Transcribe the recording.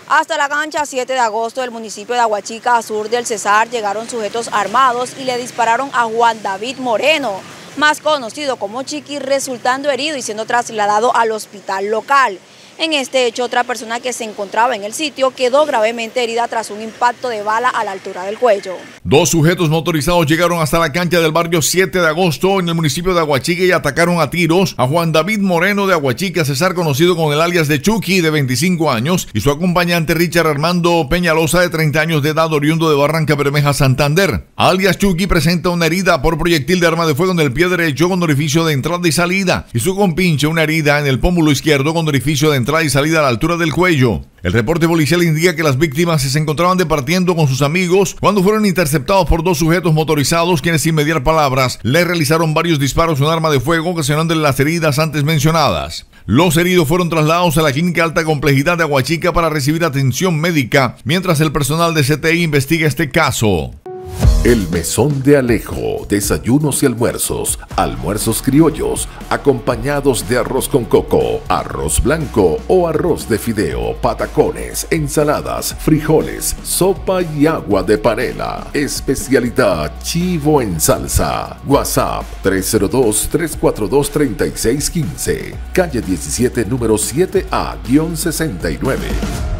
Hasta la cancha 7 de agosto del municipio de Aguachica, a sur del Cesar, llegaron sujetos armados y le dispararon a Juan David Moreno, más conocido como Chiqui, resultando herido y siendo trasladado al hospital local. En este hecho, otra persona que se encontraba en el sitio quedó gravemente herida tras un impacto de bala a la altura del cuello. Dos sujetos motorizados llegaron hasta la cancha del barrio 7 de agosto en el municipio de Aguachica y atacaron a tiros a Juan David Moreno de Aguachica, Cesar, conocido con el alias de Chucky, de 25 años, y su acompañante Richard Armando Peñalosa, de 30 años de edad, oriundo de Barranca Bermeja, Santander. Alias Chucky presenta una herida por proyectil de arma de fuego en el pie derecho con orificio de entrada y salida, y su compinche una herida en el pómulo izquierdo con orificio de entrada y salida a la altura del cuello. El reporte policial indica que las víctimas se encontraban departiendo con sus amigos cuando fueron interceptados por dos sujetos motorizados, quienes sin mediar palabras le realizaron varios disparos con arma de fuego, ocasionando las heridas antes mencionadas. Los heridos fueron trasladados a la clínica alta complejidad de Aguachica para recibir atención médica, mientras el personal de CTI investiga este caso. El Mesón de Alejo, desayunos y almuerzos, almuerzos criollos, acompañados de arroz con coco, arroz blanco o arroz de fideo, patacones, ensaladas, frijoles, sopa y agua de panela. Especialidad chivo en salsa. WhatsApp 302-342-3615. Calle 17, número 7A-69.